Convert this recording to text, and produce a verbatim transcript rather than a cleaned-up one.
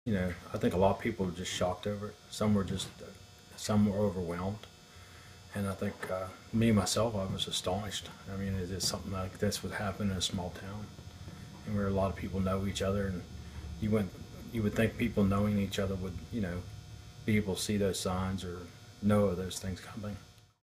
you know, I think a lot of people were just shocked over it. Some were just, uh, some were overwhelmed. And I think uh, me, myself, I was astonished. I mean, it is something like this would happen in a small town, and where a lot of people know each other, and you wouldn't, you would think people knowing each other would, you know, be able to see those signs or know of those things coming.